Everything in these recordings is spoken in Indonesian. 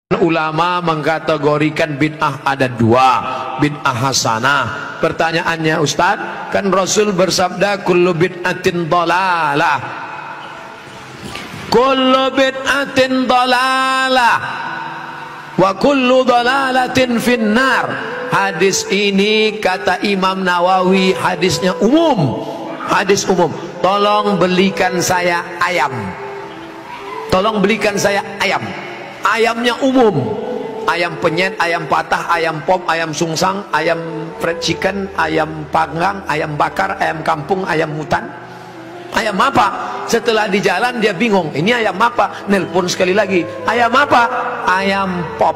Ulama mengkategorikan bid'ah ada dua, bid'ah hasanah. Pertanyaannya Ustaz, kan Rasul bersabda kullu bid'atin dhalalah, kullu bid'atin dhalalah wa kullu dhalalatin finnar. Hadis ini kata Imam Nawawi hadisnya umum, hadis umum. Tolong belikan saya ayam, tolong belikan saya ayam. Ayamnya umum, ayam penyet, ayam patah, ayam pop, ayam sungsang, ayam fried chicken, ayam panggang, ayam bakar, ayam kampung, ayam hutan. Ayam apa? Setelah di jalan dia bingung, ini ayam apa? Nelpon sekali lagi, ayam apa? Ayam pop.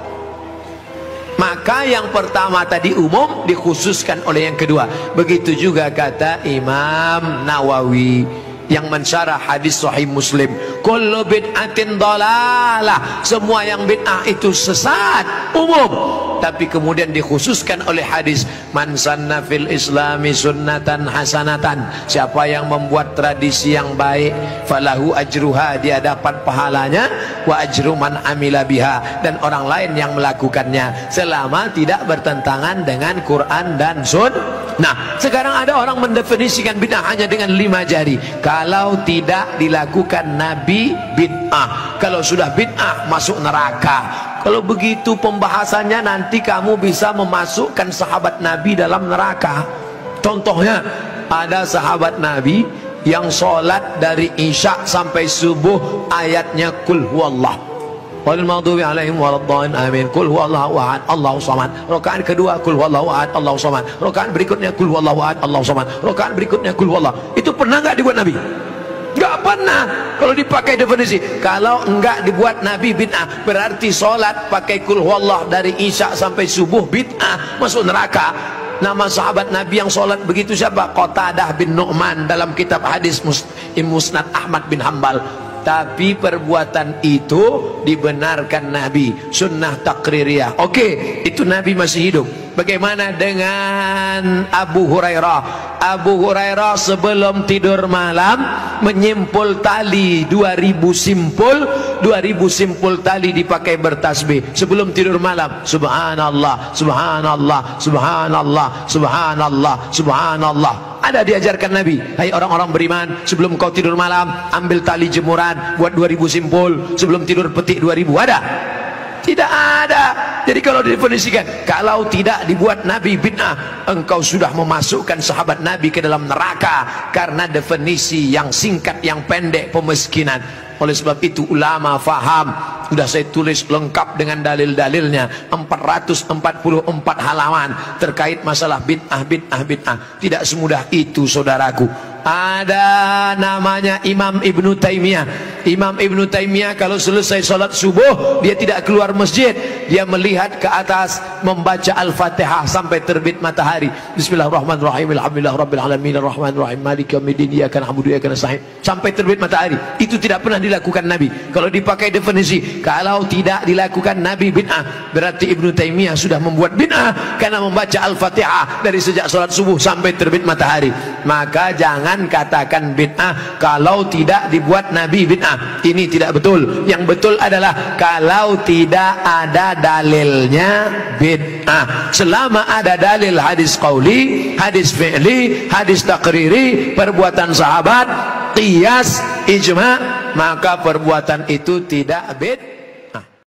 Maka yang pertama tadi umum dikhususkan oleh yang kedua. Begitu juga kata Imam Nawawi yang mensyarah hadis Sahih Muslim, kullu bid'atin dhalalah, semua yang bid'ah itu sesat, umum. Tapi kemudian dikhususkan oleh hadis man sanna fil islami sunnatan hasanatan, siapa yang membuat tradisi yang baik, falahu ajruha, dia dapat pahalanya, wa ajru man amila biha, dan orang lain yang melakukannya selama tidak bertentangan dengan Quran dan Sunnah. Nah, sekarang ada orang mendefinisikan bid'ah hanya dengan 5 jari. Kalau tidak dilakukan Nabi, bid'ah. Kalau sudah bid'ah, masuk neraka. Kalau begitu pembahasannya, nanti kamu bisa memasukkan sahabat Nabi dalam neraka. Contohnya, ada sahabat Nabi yang sholat dari Isya sampai subuh ayatnya kul huwallah, wal maghdubi alaihim waladdallin, amin. Kul huwallahu ahad, Allahu samad. Rakaat kedua kul huwallahu ahad, Allahu samad. Rakaat berikutnya kul huwallahu ahad, Allahu samad. Rakaat berikutnya kul huwallah. Itu pernah enggak dibuat Nabi? Enggak pernah. Kalau dipakai definisi, kalau enggak dibuat Nabi bid'ah, berarti sholat pakai kul huwallah dari Isya sampai subuh bid'ah, masuk neraka. Nama sahabat Nabi yang sholat begitu siapa? Qatadah bin Nu'man dalam kitab hadis Musnad Ahmad bin Hambal. Tapi perbuatan itu dibenarkan Nabi, sunnah takririyah. Oke, itu Nabi masih hidup. Bagaimana dengan Abu Hurairah? Abu Hurairah sebelum tidur malam menyimpul tali 2000 simpul, 2000 simpul tali dipakai bertasbih sebelum tidur malam. Subhanallah, subhanallah, subhanallah, subhanallah, subhanallah. Ada diajarkan Nabi, hai orang-orang beriman, sebelum kau tidur malam ambil tali jemuran, buat 2000 simpul, sebelum tidur petik 2000. Ada? Tidak ada. Jadi kalau didefinisikan, kalau tidak dibuat Nabi bid'ah, engkau sudah memasukkan sahabat Nabi ke dalam neraka, karena definisi yang singkat, yang pendek, pemiskinan. Oleh sebab itu ulama faham, sudah saya tulis lengkap dengan dalil-dalilnya, 444 halaman terkait masalah bid'ah, bid'ah, bid'ah. Tidak semudah itu saudaraku. Ada namanya Imam Ibnu Taimiyah. Imam Ibnu Taimiyah kalau selesai sholat subuh, dia tidak keluar masjid, dia melihat ke atas membaca Al-Fatihah sampai terbit matahari. Bismillahirrahmanirrahim, alhamdulillahirabbil alamin, arrahmanirrahim, maliki yaumiddin, iyyaka na'budu wa iyyaka nasta'in, sampai terbit matahari. Itu tidak pernah dilakukan Nabi. Kalau dipakai definisi, kalau tidak dilakukan Nabi bid'ah, berarti Ibnu Taimiyah sudah membuat bid'ah karena membaca Al-Fatihah dari sejak sholat subuh sampai terbit matahari. Maka jangan katakan bid'ah kalau tidak dibuat Nabi bid'ah. Ini tidak betul. Yang betul adalah kalau tidak ada dalilnya bid'ah. Selama ada dalil hadis qauli, hadis fi'li, hadis takriri, perbuatan sahabat, qiyas, ijma', maka perbuatan itu tidak bid'ah.